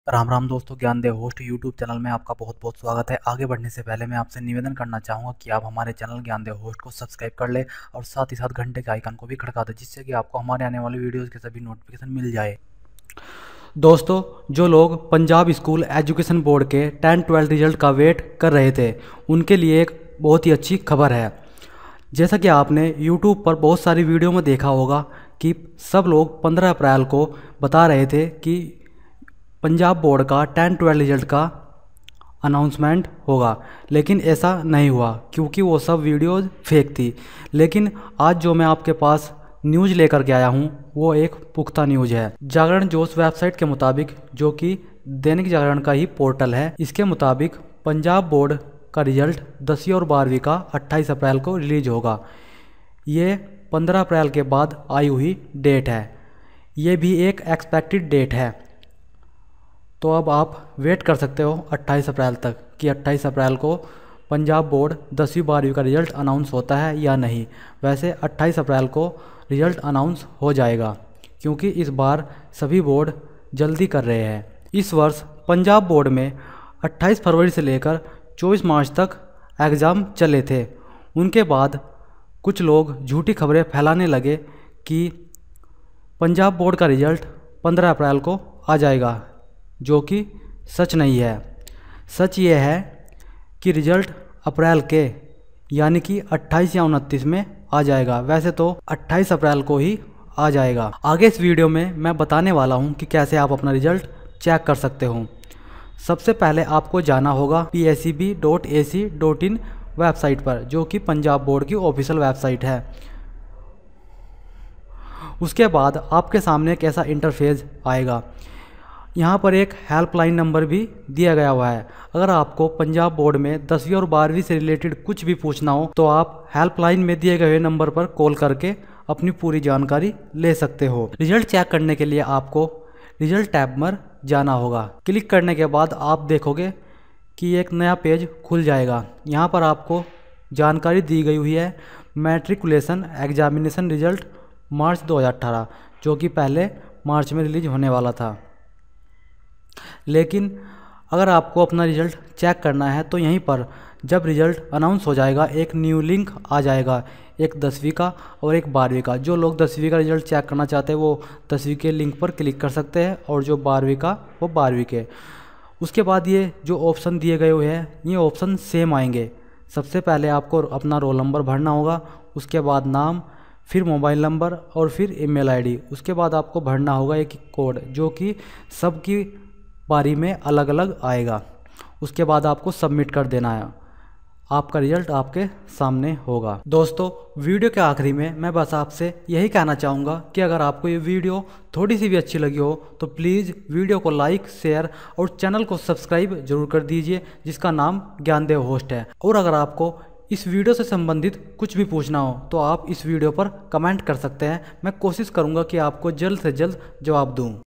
राम राम दोस्तों, Gyandev host YouTube channel में आपका बहुत बहुत स्वागत है। आगे बढ़ने से पहले मैं आपसे निवेदन करना चाहूँगा कि आप हमारे चैनल ज्ञानदेव होस्ट को सब्सक्राइब कर ले और साथ ही साथ घंटे के आइकन को भी खड़का दें, जिससे कि आपको हमारे आने वाली वीडियोज़ के सभी नोटिफिकेशन मिल जाए। दोस्तों, जो लोग पंजाब स्कूल एजुकेशन बोर्ड के 10-12 रिजल्ट का वेट कर रहे थे, उनके लिए एक बहुत ही अच्छी खबर है। जैसा कि आपने यूट्यूब पर बहुत सारी वीडियो में देखा होगा कि सब लोग 15 अप्रैल को बता रहे थे कि पंजाब बोर्ड का 10-12 रिजल्ट का अनाउंसमेंट होगा, लेकिन ऐसा नहीं हुआ क्योंकि वो सब वीडियोज़ फेक थी। लेकिन आज जो मैं आपके पास न्यूज़ लेकर के आया हूँ वो एक पुख्ता न्यूज़ है। जागरण जोश वेबसाइट के मुताबिक, जो कि दैनिक जागरण का ही पोर्टल है, इसके मुताबिक पंजाब बोर्ड का रिजल्ट 10वीं और 12वीं का 28 अप्रैल को रिलीज होगा। ये 15 अप्रैल के बाद आई हुई डेट है। ये भी एक एक्सपेक्टेड डेट है। तो अब आप वेट कर सकते हो 28 अप्रैल तक कि 28 अप्रैल को पंजाब बोर्ड 10वीं 12वीं का रिज़ल्ट अनाउंस होता है या नहीं। वैसे 28 अप्रैल को रिज़ल्ट अनाउंस हो जाएगा, क्योंकि इस बार सभी बोर्ड जल्दी कर रहे हैं। इस वर्ष पंजाब बोर्ड में 28 फरवरी से लेकर 24 मार्च तक एग्ज़ाम चले थे। उनके बाद कुछ लोग झूठी खबरें फैलाने लगे कि पंजाब बोर्ड का रिज़ल्ट 15 अप्रैल को आ जाएगा, जो कि सच नहीं है। सच ये है कि रिज़ल्ट अप्रैल के यानी कि 28 या 29 में आ जाएगा। वैसे तो 28 अप्रैल को ही आ जाएगा। आगे इस वीडियो में मैं बताने वाला हूँ कि कैसे आप अपना रिज़ल्ट चेक कर सकते हो। सबसे पहले आपको जाना होगा pseb.ac.in वेबसाइट पर, जो कि पंजाब बोर्ड की ऑफिशियल वेबसाइट है। उसके बाद आपके सामने एक ऐसा इंटरफेस आएगा। यहाँ पर एक हेल्पलाइन नंबर भी दिया गया हुआ है। अगर आपको पंजाब बोर्ड में 10वीं और 12वीं से रिलेटेड कुछ भी पूछना हो तो आप हेल्पलाइन में दिए गए नंबर पर कॉल करके अपनी पूरी जानकारी ले सकते हो। रिजल्ट चेक करने के लिए आपको रिजल्ट टैब में जाना होगा। क्लिक करने के बाद आप देखोगे कि एक नया पेज खुल जाएगा। यहाँ पर आपको जानकारी दी गई हुई है मैट्रिकुलेशन एग्जामिनेशन रिजल्ट मार्च 2018, जो कि पहले मार्च में रिलीज होने वाला था। लेकिन अगर आपको अपना रिज़ल्ट चेक करना है तो यहीं पर जब रिज़ल्ट अनाउंस हो जाएगा एक न्यू लिंक आ जाएगा, एक 10वीं का और एक 12वीं का। जो लोग 10वीं का रिज़ल्ट चेक करना चाहते हैं वो 10वीं के लिंक पर क्लिक कर सकते हैं, और जो 12वीं का वो 12वीं के। उसके बाद ये जो ऑप्शन दिए गए हुए हैं ये ऑप्शन सेम आएंगे। सबसे पहले आपको अपना रोल नंबर भरना होगा, उसके बाद नाम, फिर मोबाइल नंबर और फिर ईमेल आईडी। उसके बाद आपको भरना होगा एक कोड, जो कि सबकी बारी में अलग अलग आएगा। उसके बाद आपको सबमिट कर देना है। आपका रिजल्ट आपके सामने होगा। दोस्तों, वीडियो के आखिरी में मैं बस आपसे यही कहना चाहूँगा कि अगर आपको ये वीडियो थोड़ी सी भी अच्छी लगी हो तो प्लीज़ वीडियो को लाइक, शेयर और चैनल को सब्सक्राइब जरूर कर दीजिए, जिसका नाम ज्ञानदेव होस्ट है। और अगर आपको इस वीडियो से संबंधित कुछ भी पूछना हो तो आप इस वीडियो पर कमेंट कर सकते हैं। मैं कोशिश करूँगा कि आपको जल्द से जल्द जवाब दूँ।